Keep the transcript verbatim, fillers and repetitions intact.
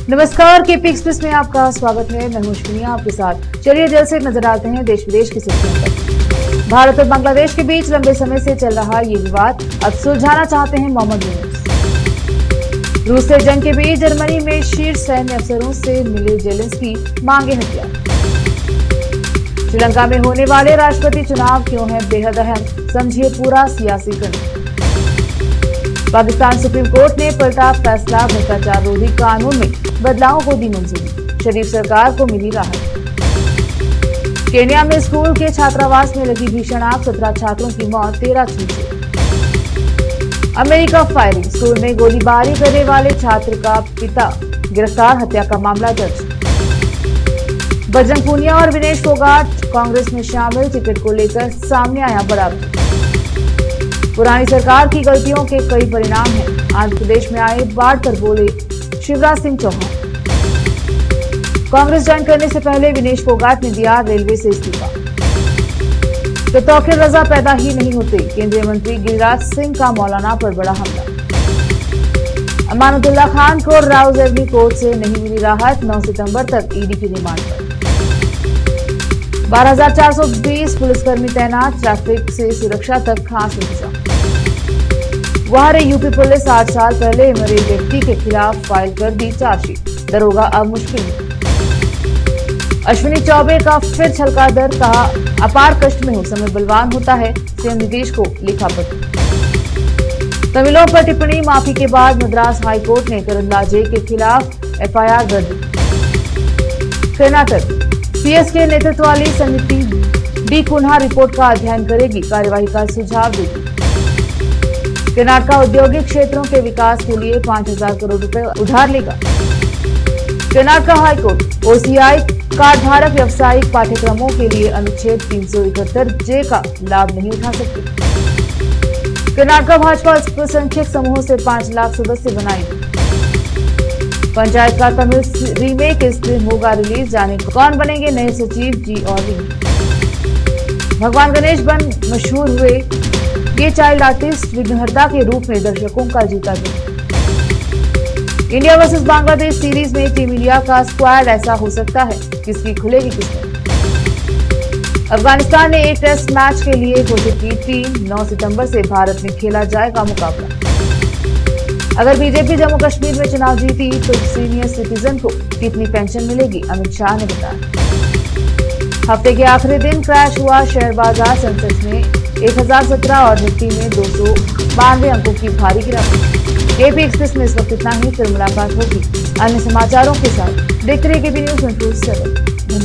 नमस्कार, KP express में आपका स्वागत है। मैं हूं अश्विनी आपके साथ। चलिए जल्द से नजर आते हैं देश विदेश की सुर्खियों पर। भारत और बांग्लादेश के बीच लंबे समय से चल रहा ये विवाद अब सुलझाना चाहते हैं मोहम्मद यूनुस। रूस से जंग के बीच जर्मनी में शीर्ष सैन्य अफसरों से मिले जेलेंस्की मांगे हथियार। श्रीलंका में होने वाले राष्ट्रपति चुनाव क्यों है बेहद अहम, समझिए पूरा सियासी गणित। पाकिस्तान सुप्रीम कोर्ट ने पलटा फैसला, भ्रष्टाचार रोधी कानून में बदलावों को दी मंजूरी, शरीफ सरकार को मिली राहत। केन्या में स्कूल के छात्रावास में लगी भीषण आग, सत्रह छात्रों की मौत, तेरह झुलसे। अमेरिका फायरिंग, स्कूल में गोलीबारी करने वाले छात्र का पिता गिरफ्तार, हत्या का मामला दर्ज। बजरंग पूनिया और विनेश फोगाट कांग्रेस में शामिल, टिकट को लेकर सामने आया बड़ा। पुरानी सरकार की गलतियों के कई परिणाम हैं, आंध्र प्रदेश में आए बाढ़ पर बोले शिवराज सिंह चौहान। कांग्रेस ज्वाइन करने से पहले विनेश फोगाट ने दिया रेलवे से इस्तीफा। तो तौकीर रजा पैदा ही नहीं होते, केंद्रीय मंत्री गिरिराज सिंह का मौलाना पर बड़ा हमला। अमानुल्लाह खान को राउज़ेवली कोर्ट से नहीं मिली राहत, नौ सितंबर तक ईडी की रिमांड पर। बारह हजार चार सौ बीस पुलिसकर्मी तैनात, ट्रैफिक से सुरक्षा तक खास इंतजाम। वहां यूपी पुलिस आठ साल पहले मरे व्यक्ति के खिलाफ फाइल कर दी चार्जशीट, दरोगा अब मुश्किल में। अश्विनी चौबे का फिर छलका दर, कहा अपार कष्ट में हो समय बलवान होता है, सीएम नीतीश को लिखा पत्र। तमिलों पर टिप्पणी, माफी के बाद मद्रास हाईकोर्ट ने करंदलाजे के खिलाफ एफआईआर दर्ज। कर्नाटक सीएस के नेतृत्व वाली समिति डी कुन्हा रिपोर्ट का अध्ययन करेगी, कार्यवाही का सुझाव देगी। कर्नाटक औद्योगिक क्षेत्रों के विकास के लिए पांच हजार करोड़ रुपए उधार लेगा। कर्नाटक हाईकोर्ट ओसीआई कार्ड धारक व्यावसायिक पाठ्यक्रमों के लिए अनुच्छेद तीन सौ इकहत्तर जे का लाभ नहीं उठा सकते। कर्नाटक भाजपा अल्पसंख्यक समूह से पांच लाख सदस्य बनाएगी। पंचायत का तमिल रीमेक इस दिन होगा रिलीज, जाने कौन बनेंगे नए सचिव, जी और रिंकी। भगवान गणेश बन मशहूर हुए ये चाइल्ड आर्टिस्ट विघ्नहर्ता के रूप में दर्शकों का जीता गया। इंडिया वर्सेस बांग्लादेश सीरीज में टीम इंडिया का स्क्वाड ऐसा हो सकता है, किसकी खुलेगी किस्मत। अफगानिस्तान ने एक टेस्ट मैच के लिए घोषित की टीम, नौ सितंबर से भारत में खेला जाएगा मुकाबला। अगर बीजेपी जम्मू कश्मीर में चुनाव जीती तो सीनियर सिटीजन को कितनी पेंशन मिलेगी, अमित शाह ने बताया। हफ्ते के आखिरी दिन क्रैश हुआ शेयर बाजार, सेंसेक्स में एक हजार सत्रह और निफ्टी में दो सौ बानवे अंकों की भारी गिरावट। केपी एक्सप्रेस में इस वक्त इतना ही, फिर मुलाकात होगी अन्य समाचारों के साथ। देखते रहिए KP news twenty four seven.